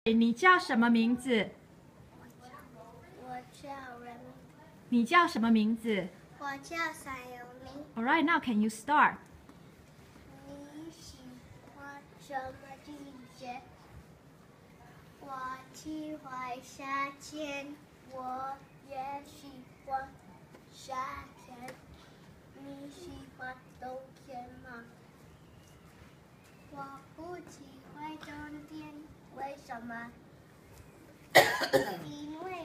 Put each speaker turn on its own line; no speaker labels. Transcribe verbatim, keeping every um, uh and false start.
你叫什么名字？
我叫人。
你叫什么名字？
我叫闪永明。
All right, now can you start?
你喜欢什么季节？我喜欢夏天，我也喜欢夏天。你喜欢冬天吗？我不喜欢冬天，为什么？因为